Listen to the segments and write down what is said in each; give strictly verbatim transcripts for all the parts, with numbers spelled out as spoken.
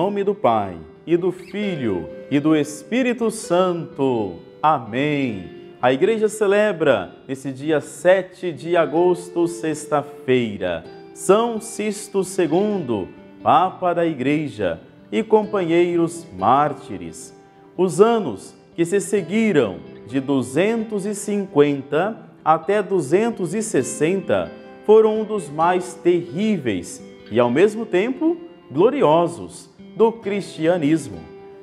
nome do Pai, e do Filho, e do Espírito Santo. Amém. A Igreja celebra, nesse dia sete de agosto, sexta-feira, São Sisto segundo, Papa da Igreja e companheiros mártires. Os anos que se seguiram de duzentos e cinquenta até duzentos e sessenta foram um dos mais terríveis e, ao mesmo tempo, gloriosos do cristianismo.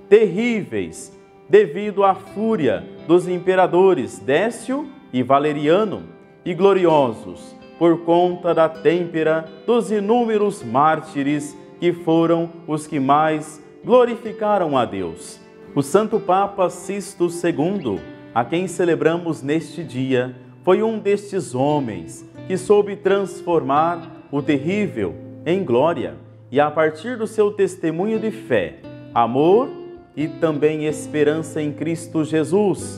Terríveis devido à fúria dos imperadores Décio e Valeriano, e gloriosos por conta da têmpera dos inúmeros mártires que foram os que mais glorificaram a Deus. O Santo Papa Sisto segundo, a quem celebramos neste dia, foi um destes homens que soube transformar o terrível em glória e, a partir do seu testemunho de fé, amor e também esperança em Cristo Jesus,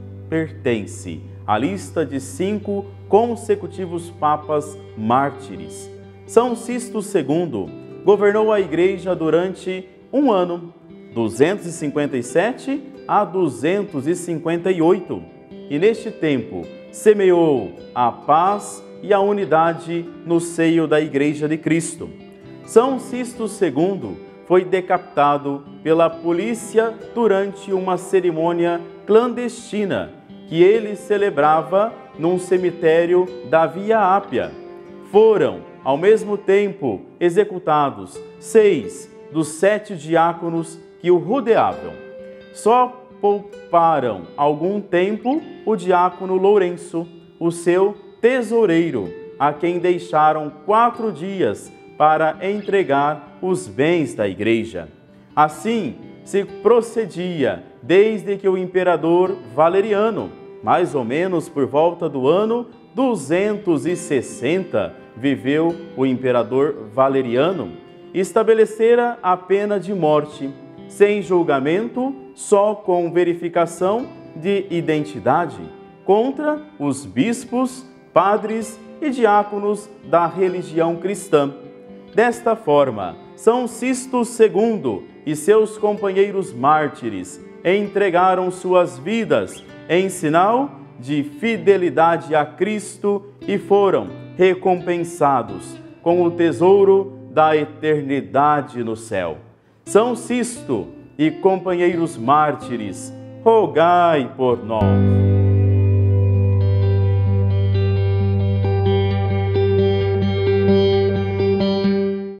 pertence à lista de cinco consecutivos papas mártires. São Sisto segundo governou a Igreja durante um ano, duzentos e cinquenta e sete a duzentos e cinquenta e oito, e neste tempo semeou a paz e a unidade no seio da Igreja de Cristo. São Sisto segundo foi decapitado pela polícia durante uma cerimônia clandestina que ele celebrava num cemitério da Via Ápia. Foram, ao mesmo tempo, executados seis dos sete diáconos que o rodeavam. Só pouparam algum tempo o diácono Lourenço, o seu tesoureiro, a quem deixaram quatro dias para entregar os bens da Igreja. Assim se procedia desde que o imperador Valeriano, mais ou menos por volta do ano duzentos e sessenta, viveu o imperador Valeriano, estabelecera a pena de morte, sem julgamento, só com verificação de identidade, contra os bispos, padres e diáconos da religião cristã. Desta forma, São Sisto segundo e seus companheiros mártires entregaram suas vidas em sinal de fidelidade a Cristo e foram recompensados com o tesouro da eternidade no céu. São Sisto e companheiros mártires, rogai por nós.